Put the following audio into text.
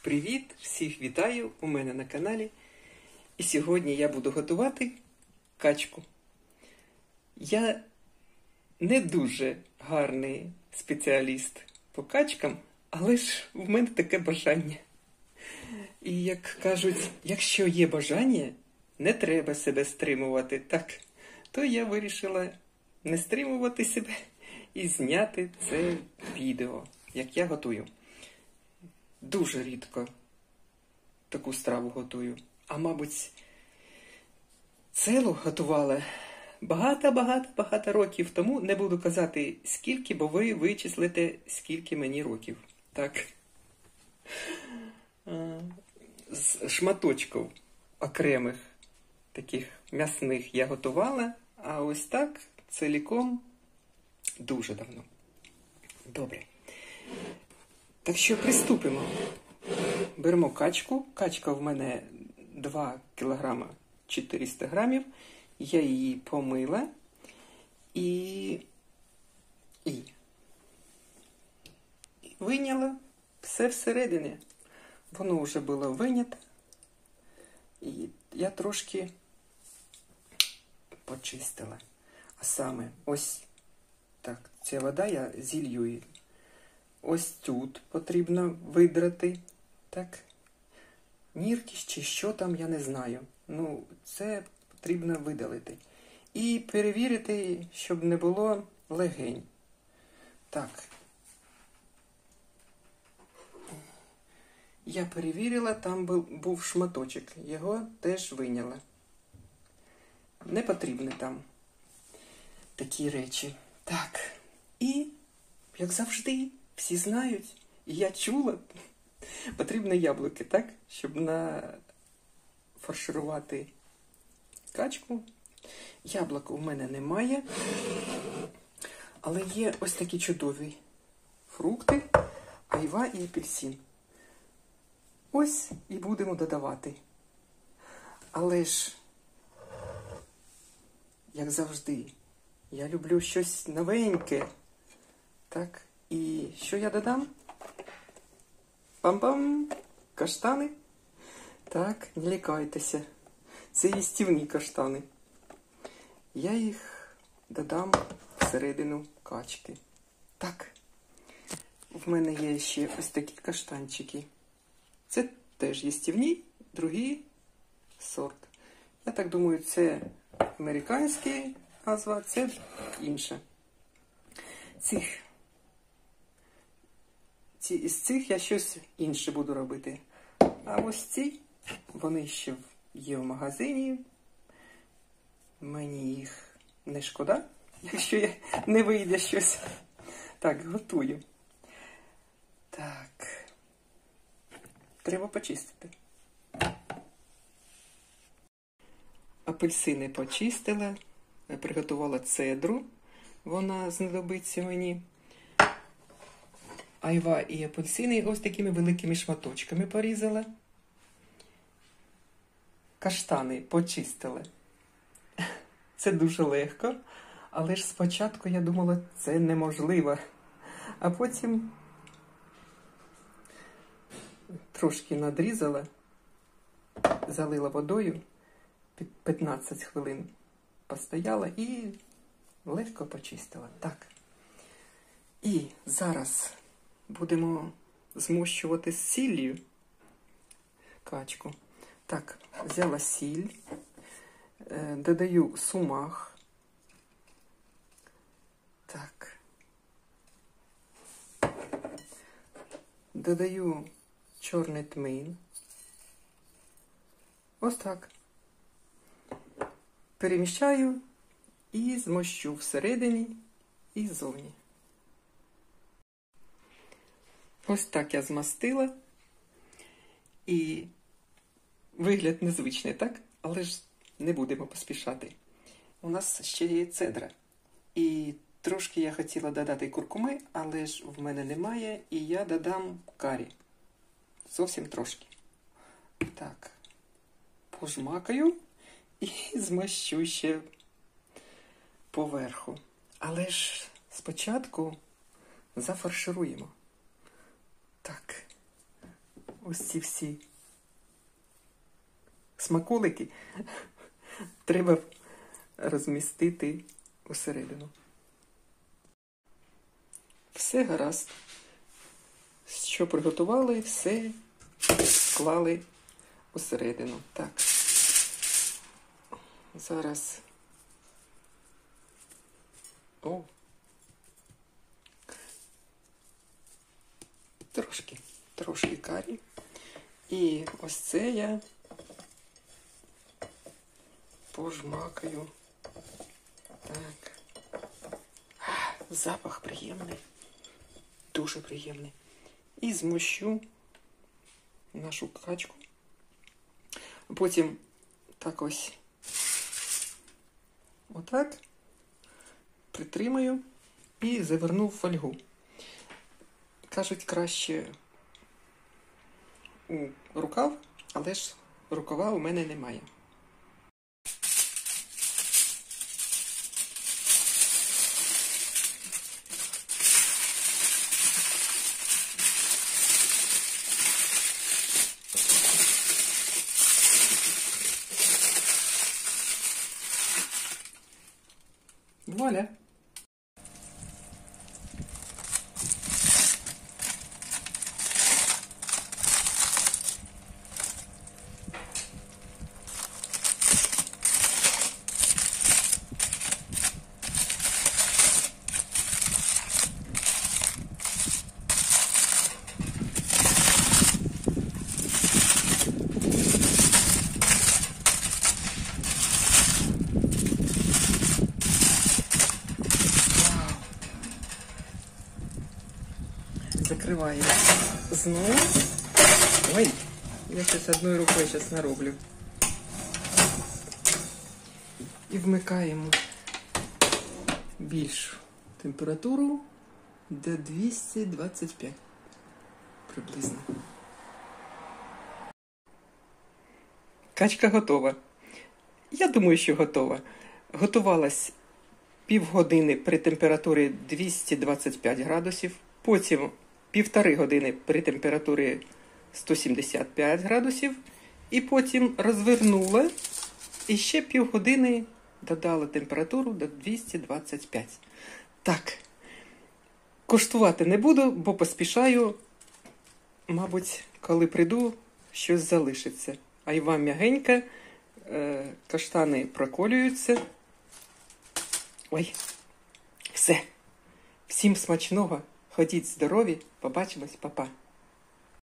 Привіт! Всіх вітаю у мене на каналі. І сьогодні я буду готувати качку. Я не дуже гарний спеціаліст по качкам, але ж в мене таке бажання. І як кажуть, якщо є бажання, не треба себе стримувати, так? То я вирішила не стримувати себе і зняти це відео, як я готую. Дуже рідко таку страву готую. А мабуть, целу готувала багато років тому. Не буду казати скільки, бо ви вичислите, скільки мені років. Так. З шматочків окремих таких м'ясних я готувала, а ось так цілком дуже давно. Добре. Так що приступимо. Беремо качку. Качка в мене 2 кг 400 грамів. Я її помила і вийняла все всередині. Воно вже було вийнято. І я трошки почистила. А саме ось так, ця вода я зілью її. Ось тут потрібно видрати, так, нірки чи що там, я не знаю. Ну, це потрібно видалити. І перевірити, щоб не було легень. Так. Я перевірила, там був шматочок. Його теж вийняла. Не потрібні там такі речі. Так. І, як завжди, всі знають, і я чула, потрібні яблуки, так? Щоб нафарширувати качку. Яблук у мене немає, але є ось такі чудові фрукти, айва і апельсин. Ось і будемо додавати. Але ж, як завжди, я люблю щось новеньке, так? І що я додам? Пам-пам! Каштани. Так, не лякайтеся. Це їстівні каштани. Я їх додам всередину качки. Так. В мене є ще ось такі каштанчики. Це теж їстівні, другий сорт. Я так думаю, це американський назва, це інша. Із цих я щось інше буду робити. А ось ці, вони ще є в магазині. Мені їх не шкода, якщо не вийде щось. Так, готую. Так. Треба почистити. Апельсини почистила. Приготувала цедру. Вона знадобиться мені. Айва і апельсини ось такими великими шматочками порізала. Каштани почистила. Це дуже легко, але ж спочатку я думала, це неможливо. А потім трошки надрізала, залила водою, 15 хвилин постояла і легко почистила. Так. І зараз будемо змощувати з сіллю качку. Так, взяла сіль, додаю сумах. Так. Додаю чорний тмин. Ось так. Переміщаю і змощу всередині і ззовні. Ось так я змастила. І вигляд незвичний, так? Але ж не будемо поспішати. У нас ще є цедра. І трошки я хотіла додати куркуми, але ж в мене немає, і я додам карі. Зовсім трошки. Так. Пожмакаю і змащу ще поверху. Але ж спочатку зафаршируємо. Так. ось ці всі смаколики треба розмістити усередину. Все гаразд. Що приготували, все склали усередину. Так. Зараз. О. Трошки карі. І ось це я пожмакаю. Так. Запах приємний. Дуже приємний. І змощу нашу качку. Потім так ось отак притримаю і заверну в фольгу. Кажуть, краще у рукав, але ж рукава у мене немає. Вуаля! Закриваємо знову. Ой, я зараз одною рукою нароблю. І вмикаємо більшу температуру до 225 приблизно. Качка готова. Я думаю, що готова. Готувалась півгодини при температурі 225 градусів, потім 1,5 години при температурі 175 градусів, і потім розвернула, і ще півгодини додала температуру до 225. Так, коштувати не буду, бо поспішаю, мабуть, коли прийду, щось залишиться. А й вам м'ягенька, каштани проколюються. Ой, все. Всім смачного, ходіть здорові, побачимось, па-па.